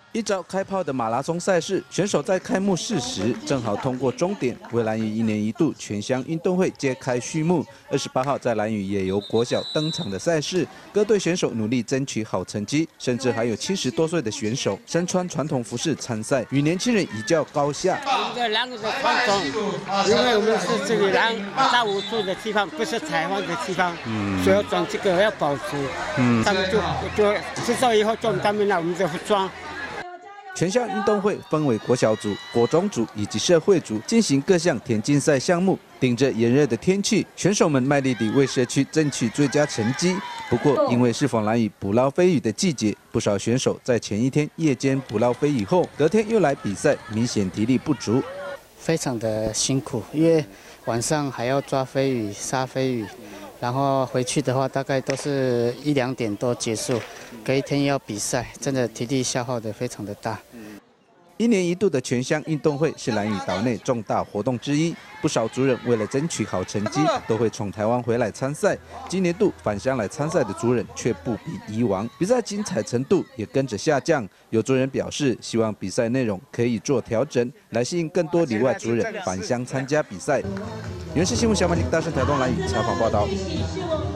一早开炮的马拉松赛事，选手在开幕式时正好通过终点，为兰屿1年1度全乡运动会揭开序幕。28号在兰屿野游国小登场的赛事，各队选手努力争取好成绩，甚至还有70多岁的选手身穿传统服饰参赛，与年轻人一较高下。 我们的兰屿的传统，因为我们是这里大武住的地方，不是台湾的地方，所以要装这个要保持。他们就知道以后就他们拿我们的服装。 全校运动会分为国小组、国中组以及社会组，进行各项田径赛项目。顶着炎热的天气，选手们卖力地为社区争取最佳成绩。不过，因为适逢兰屿捕捞飞鱼的季节，不少选手在前一天夜间捕捞飞鱼后，隔天又来比赛，明显体力不足， 非常的辛苦，因为晚上还要抓飞鱼、杀飞鱼。 然后回去的话，大概都是1、2点多结束，隔一天要比赛，真的体力消耗的非常的大。 1年1度的全乡运动会是兰屿岛内重大活动之一，不少族人为了争取好成绩，都会从台湾回来参赛。今年度返乡来参赛的族人却不比以往，比赛精彩程度也跟着下降。有族人表示，希望比赛内容可以做调整，来吸引更多里外族人返乡参加比赛。原视新闻小马大声台东兰屿采访报道。